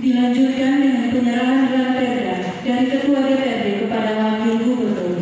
Dilanjutkan dengan penyerahan gelar perda dari Ketua DPRD kepada Wakil Gubernur.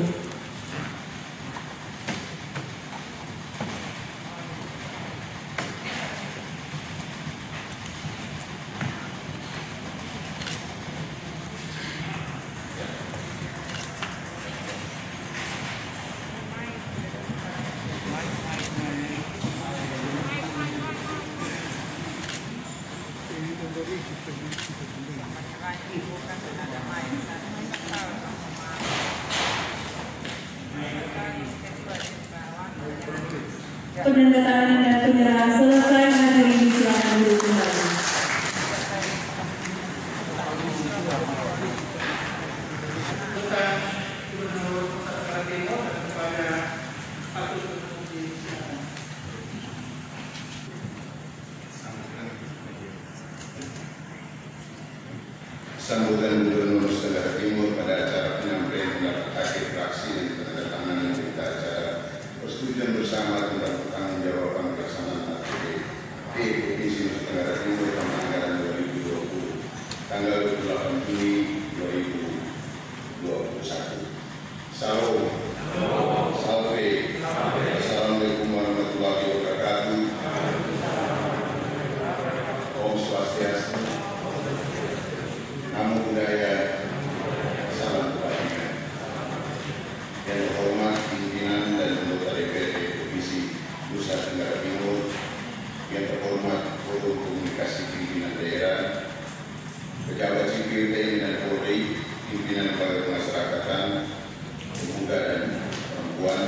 Penandatanganan dan penyerahan selesai. Hadirin disilakan duduk kembali. Sambutan Gubernur Nusa Tenggara Timur pada acara penyampaian pendapat akhir fraksi dan penandatanganan berita acara persetujuan bersama tentang pertanggungjawaban pelaksanaan APBD Provinsi Nusa Tenggara Timur tahun anggaran 2020 tanggal 28 Juni 2021. Salam. Salve. Assalamualaikum warahmatullahi wabarakatuh. Om Swastiastu. Namo Buddhaya, salam kebajikan. Yang terhormat pimpinan dan anggota DPRD Provinsi Nusa Tenggara Timur, yang terhormat Forum Komunikasi Pimpinan Daerah, pejabat sipil TNI dan Polri, pimpinan lembaga pemasyarakatan, pemuda dan perempuan,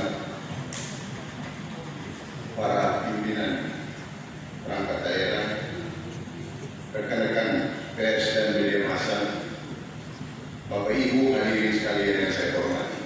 para pimpinan perangkat daerah, rekan-rekan pers dan media massa, Bapak Ibu hadirin sekalian yang saya hormati.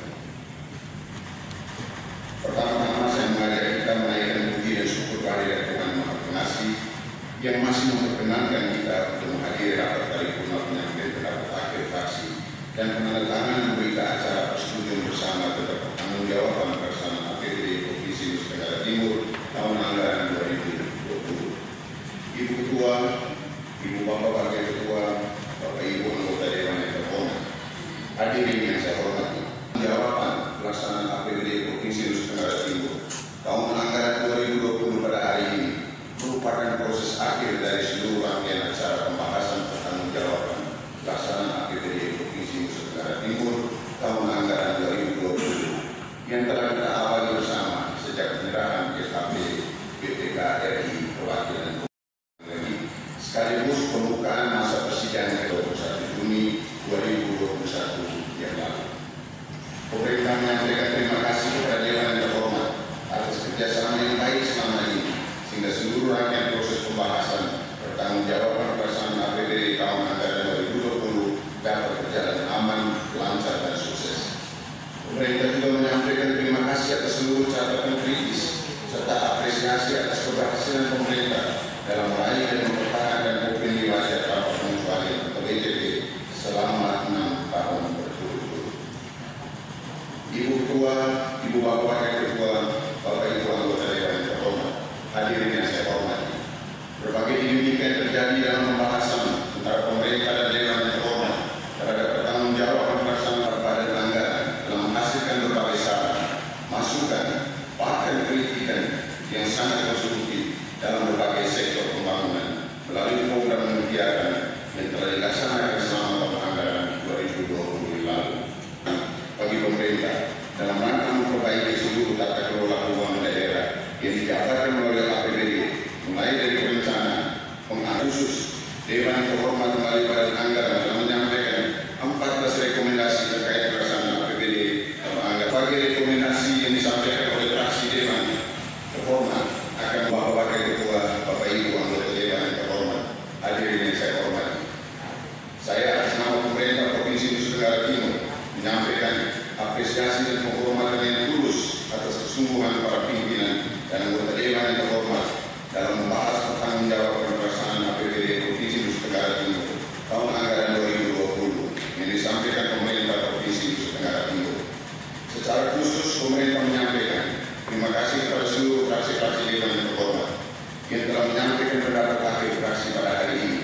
Pertama-tama saya mengajak kita menaikkan puji dan syukur kehadirat Tuhan Maha Pengasih yang masih memperkenankan kita untuk menghadiri rapat paripurna penyampaian pendapat akhir fraksi dan penandatanganan berita acara persetujuan bersama tentang pertanggungjawaban pelaksanaan APBD Provinsi Nusa Tenggara Timur tahun anggaran 2020. Ibu Ketua, Ibu Bapak Wakil Ketua, Bapak Ibu anggota Dewan yang terhormat, hadirin yang saya hormati, jawaban pelaksanaan APBD Provinsi Nusa Tenggara Timur tahun anggaran 2020 pada hari ini merupakan proses akhir dari seluruh rangkaian acara pembahasan pertanggungjawaban pelaksanaan APBD Provinsi Nusa Tenggara Timur tahun anggaran 2020 yang telah kita awali bersama sejak penyerahan SHP BPK RI Perwakilan sekaligus pembukaan masa persidangan 21 Juni 2021 yang lalu. Pemerintah menyampaikan terima kasih kepada Dewan yang terhormat atas kerjasama yang baik selama ini, sehingga seluruh rangkaian proses pembahasan pertanggungjawaban pelaksanaan APBD tahun anggaran 2020 dapat berjalan aman, lancar dan sukses. Pemerintah juga menyampaikan terima kasih atas seluruh catatan kritis serta apresiasi atas keberhasilan pemerintah dalam meraih dan mempertahankan opini wajar tanpa pengecualian atau WTP selama 6 tahun berturut-turut. Ibu Ketua, Ibu Bapak Wakil Ketua, Bapak Ibu anggota Dewan yang terhormat, hadirin yang saya hormati. Berbagai dinamika yang terjadi dalam pembahasan antara pemerintah dan Dewan yang terhormat terhadap pertanggungjawaban pelaksanaan badan anggaran telah menghasilkan berbagai saran, masukan, bahkan kritikan yang sangat konstruktif dalam berbagai sektor pembangunan melalui program kegiatan yang telah dilaksanakan selama tahun anggaran 2020 lalu. Bagi pemerintah, dalam rangka memperbaiki seluruh tata kelola keuangan daerah yang dijabarkan melalui APBD, mulai dari perencanaan, pengatur khusus, Dewan terhormat melalui badan anggaran telah menyampaikan 14 rekomendasi terkait pelaksanaan APBD tahun anggaran. Bagi rekomendasi yang disampaikan oleh fraksi Dewan terhormat akan Bapak Wakil Ketua, Bapak Ibu anggota Dewan yang terhormat, hadirin yang saya hormati. Saya atas nama pemerintah Provinsi Nusa Tenggara Timur menyampaikan apresiasi dan penghormatan yang tulus atas kesungguhan para pimpinan dan anggota Dewan yang terhormat dalam membahas pertanggungjawaban pelaksanaan APBD Provinsi Nusa Tenggara Timur tahun anggaran 2020 yang disampaikan pemerintah Provinsi Nusa Tenggara Timur. Secara khusus pemerintah menyampaikan terima kasih kepada seluruh fraksi-fraksi Dewan yang terhormat yang telah menyampaikan pendapat akhir fraksi pada hari ini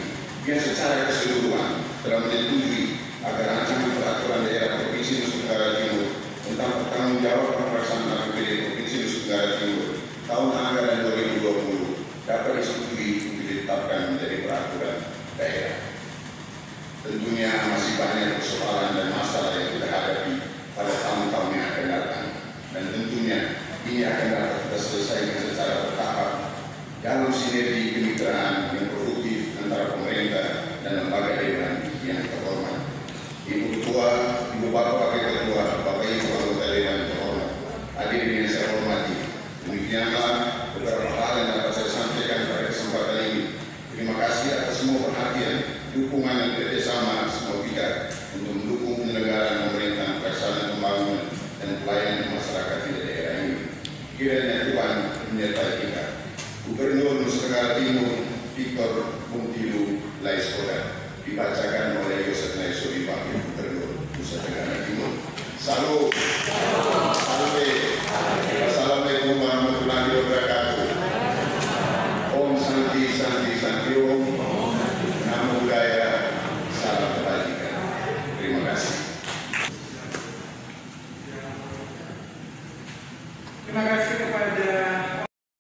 yang secara keseluruhan telah menyetujui agar rancangan peraturan daerah Provinsi Nusa Tenggara Timur tentang pertanggungjawaban pelaksanaan APBD Provinsi Nusa Tenggara Timur tahun anggaran 2020 dapat disetujui untuk ditetapkan menjadi peraturan daerah. Tentunya masih banyak persoalan dan masalah yang kita hadapi pada tahun-tahun yang akan datang, dan tentunya ini akan dapat kita selesaikan secara bertahap dalam sinergi kemitraan yang produktif antara pemerintah dan lembaga dewan yang terhormat. Ibu Ketua, Ibu Bapak Wakil Ketua, Bapak Ibu anggota dewan yang terhormat, hadirin yang saya hormati, demikianlah beberapa hal yang dapat saya sampaikan pada kesempatan ini. Terima kasih atas semua perhatian, dukungan dan kerjasama semua pihak untuk mendukung penyelenggaraan pemerintahan pelaksanaan pembangunan dan pelayanan masyarakat di daerah ini. Kiranya Tuhan menyertai kita. Gubernur Nusa Tenggara Timur Victor Puntilu Laiskodat dibacakan oleh Yosef Naisuri, Wakil Gubernur Nusa Tenggara Timur. Salut.